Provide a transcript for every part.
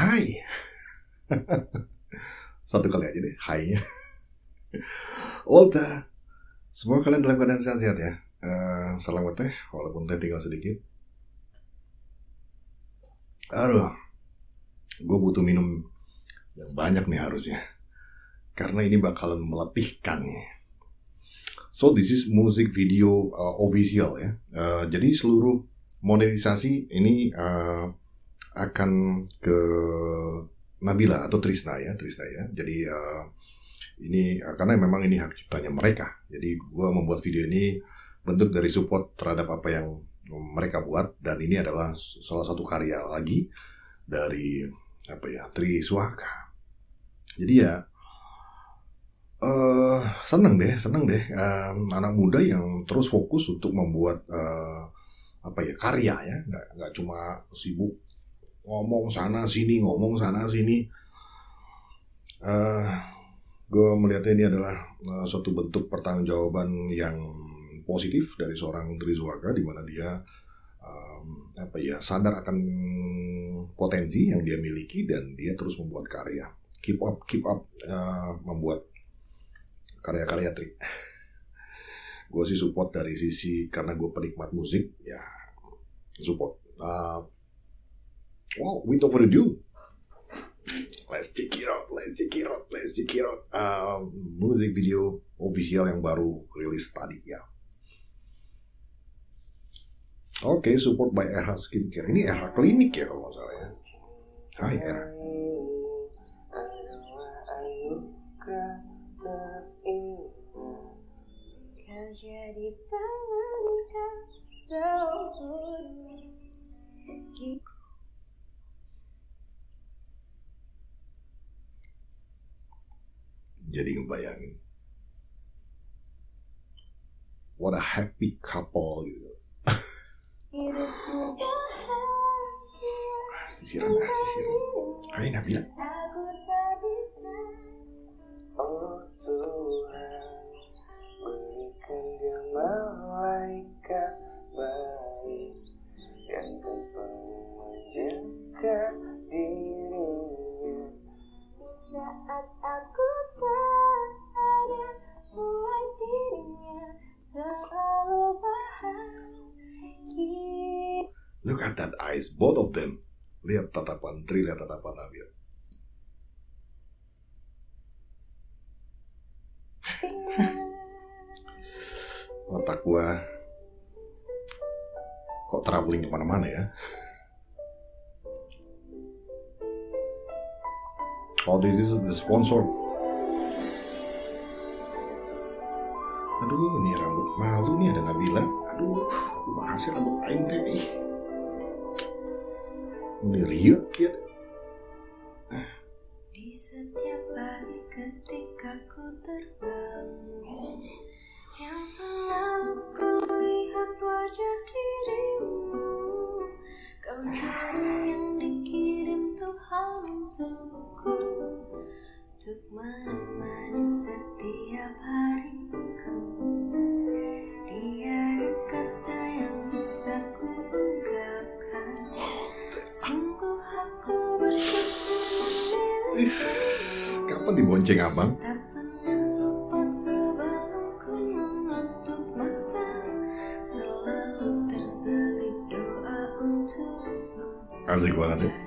Hai. Satu kali aja deh, hai. Olta. Semua kalian dalam keadaan sehat-sehat ya. Selamat teh, walaupun teh tinggal sedikit. Aduh, gue butuh minum yang banyak nih harusnya. Karena ini bakalan meletihkan nih. So this is music video official ya. Jadi seluruh monetisasi ini akan ke Nabila atau Trisna ya. Jadi ini karena memang ini hak ciptanya mereka. Jadi gue membuat video ini bentuk dari support terhadap apa yang mereka buat, dan ini adalah salah satu karya lagi dari Triswaka. Jadi ya seneng deh anak muda yang terus fokus untuk membuat karya ya, nggak cuma sibuk ngomong sana sini. Gue melihatnya ini adalah suatu bentuk pertanggungjawaban yang positif dari seorang Triswaka, di mana dia sadar akan potensi yang dia miliki dan dia terus membuat karya. Keep up membuat karya-karya Tri. Gue sih support dari sisi karena gue penikmat musik ya, support. Well, without further ado, let's check it out. Music video official yang baru rilis tadi ya. Oke, support by RH Skincare. Ini RH Klinik ya kalau nggak salah ya. Hai RH. Jadi ngebayangin, what a happy couple gitu. Sisiran. Hai Nabila. Oh Tuhan, berikan dia malaikat baik yang akan selalu menjaga dirinya saat aku tak ada, buat dirinya selalu bahagia. Look at that eyes, both of them. Lihat tatapan Tri, lihat tatapan Nabila. Otak gua kok traveling kemana-mana ya. Oh, this is the sponsor. Aduh, ini rambut malu nih, ada Nabila. Aduh, makasih rambut aing teh nih. Ini riut gitu. Di setiap pagi ketika ku terbangun, yang selalu ku lihat wajah dirimu. Kau jodoh yang dikirim Tuhan untukku, untuk menemani setiap hariku. Tiada kata yang bisa ku ungkapkan, sungguh aku bersyukur memilikimu. Kapan dibonceng abang? Tak pernah lupa sebelum ku menutup mata, selalu terselip doa untukmu. Asik banget ya.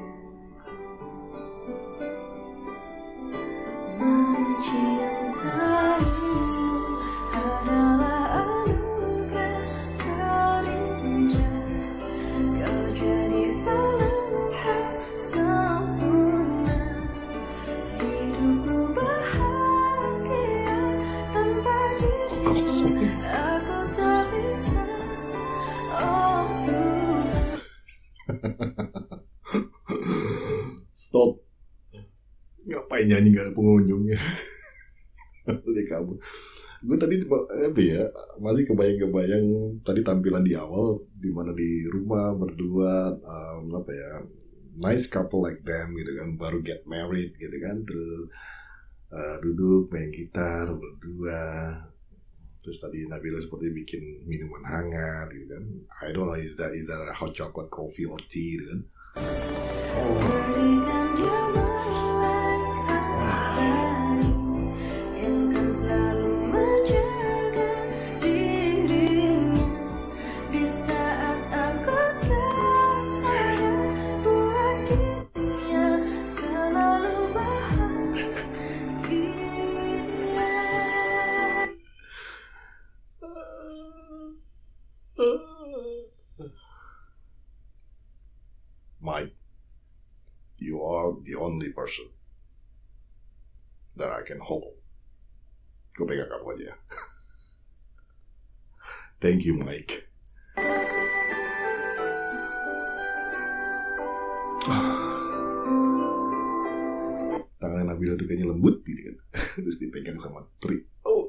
Stop. Ngapain nyanyi gak ada pengunjungnya? Udah kabur. Gue tadi masih kebayang tadi tampilan di awal, dimana di rumah berdua, nice couple like them gitu kan, baru get married gitu kan, terus duduk main gitar berdua. Terus tadi Nabila seperti bikin minuman hangat gitu kan. I don't know, is that a hot chocolate coffee or tea gitu kan. Berikan dia malaikat baik yang kan selalu menjaga dirinya di saat aku tak ada. Buat dia selalu bahagia. Mike, you are the only person that I can hold. Gue pegang kamu aja. Thank you, Mike. Tangan Nabila tuh kayaknya lembut gitu kan. Terus dipegang sama Tri. Oh.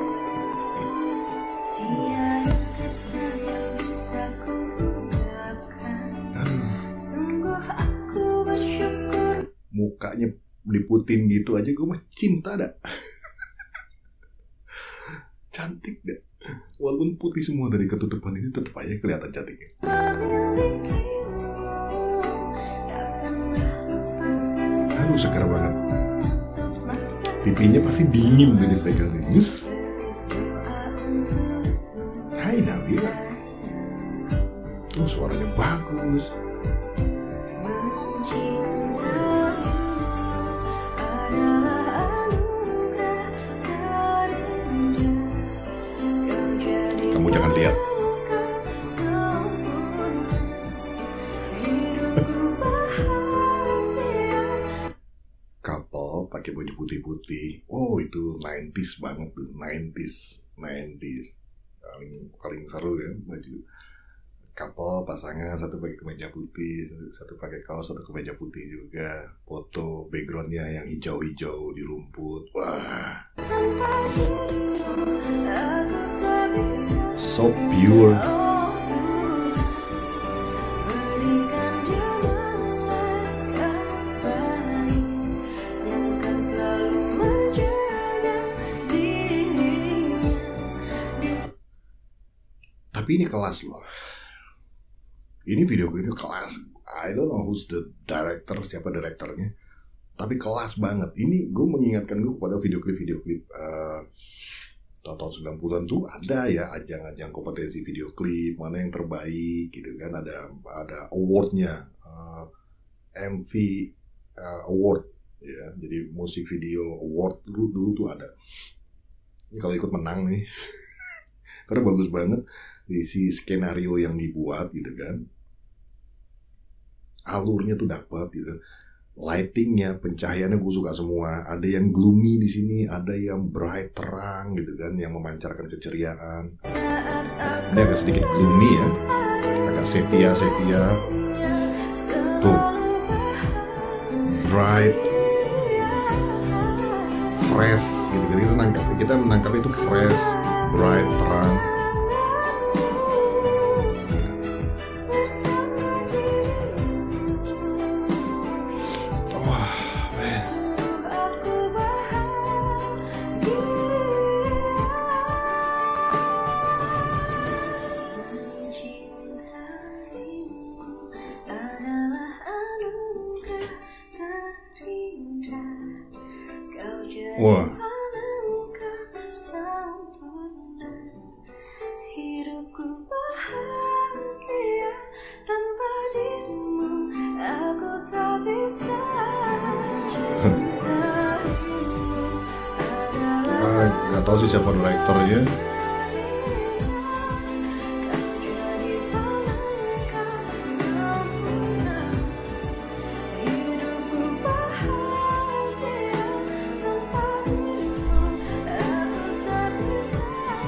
Tiada kata yang bisa ku ungkapkan. Sungguh aku bersyukur. Mukanya diputin gitu aja gue mah cinta dah. Cantik dah. Walaupun putih semua dari ketutupan itu tetap aja kelihatan cantiknya. Memilikimu tak pernah lepas sedang Aduh, segar banget. menutup mata. Pipinya pasti dingin tuh dipegang. Yes. Berdoa untukmu. Hai Nabila. Oh, suaranya bagus. Mencintaimu adalah anugerah terindah. Kau jadi Kamu jangan lihat. pelengkap sempurna. Hidupku bahagia. Couple pakai baju putih-putih. Oh, itu 90s banget tuh. 90s. Paling seru ya baju. Couple pasangan, satu pakai kemeja putih, satu pakai kaos, satu kemeja putih juga. Foto backgroundnya yang hijau-hijau di rumput. Wah, Tanpa dirimu aku tak bisa. so pure. Oh Tuhan, berikan dia malaikat baik yang kan selalu menjaga dirinya di Tapi ini kelas loh. Ini video ini kelas. I don't know who's the director, siapa direkturnya. Tapi kelas banget. Ini gue mengingatkan gue pada video klip tahun 90-an tuh ada ya ajang-ajang kompetensi video klip mana yang terbaik gitu kan, ada awardnya, MV award ya, jadi musik video award dulu tuh ada. Ini kalau ikut menang nih karena bagus banget isi skenario yang dibuat gitu kan, alurnya tuh dapat gitu, lightingnya, pencahayaannya gue suka semua. Ada yang gloomy di sini, ada yang bright terang gitu kan, yang memancarkan keceriaan. Ini agak sedikit gloomy ya, agak sepia tuh, bright, fresh gitu kan. Kita menangkap itu fresh, bright, terang. Wah. Hidupku bahagia tanpa dirimu, aku tak bisa Gak tau sih siapa direktornya. kau jadi pelengkap sempurna. Hidupku bahagia tanpa dirimu, aku tak bisa.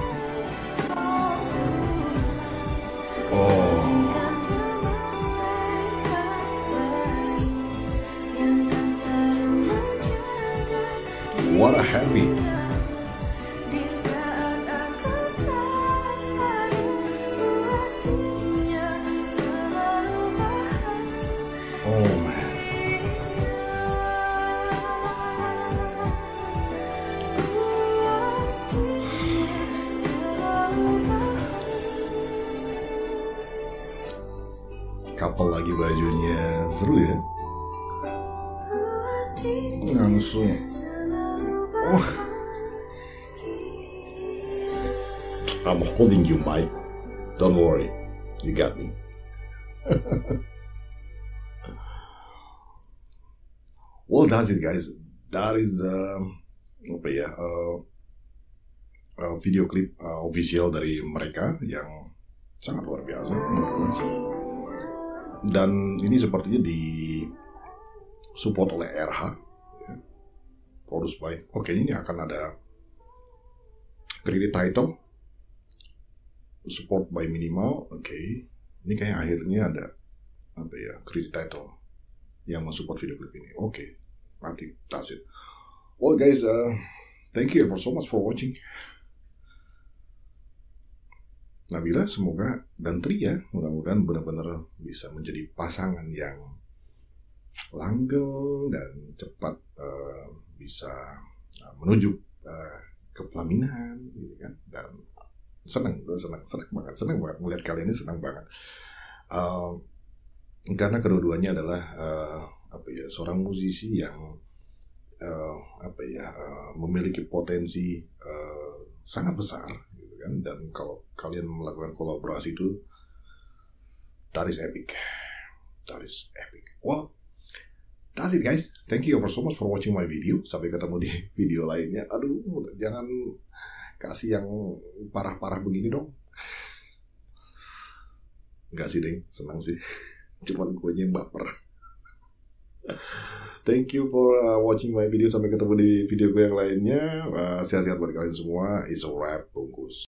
Oh, Berikan dia malaikat baik yang kan selalu menjaga what a happy. di saat aku tak ada. Buat dia selalu bahagia. Oh man. Buat dia selalu bahagia. Couple lagi bajunya seru ya. Langsung. Oh. I'm holding you, Mike. Don't worry, you got me. Well, that's it, guys. That is video klip official dari mereka yang sangat luar biasa. Dan ini sepertinya di support oleh RH, ya. Produce by. Oke, ini akan ada credit title, support by minimal. Oke, ini kayak akhirnya ada credit title yang mensupport video klip ini. Oke, nanti that's it. Well, guys, thank you so much for watching. Nabila, semoga dan Tri ya, mudah-mudahan benar-benar bisa menjadi pasangan yang langgeng dan cepat bisa menuju ke pelaminan, gitu kan? Dan senang banget melihat kalian ini, senang banget karena kedua-duanya adalah seorang musisi yang memiliki potensi sangat besar, gitu kan? Dan kalau kalian melakukan kolaborasi itu, that is epic. Well, that's it, guys. Thank you so much for watching my video. Sampai ketemu di video lainnya. Aduh, jangan kasih yang parah-parah begini dong. Enggak sih, Deng. Senang sih. Cuman gue yang baper. Thank you for watching my video. Sampai ketemu di video gue yang lainnya. Sehat-sehat buat kalian semua. It's a wrap. Bungkus.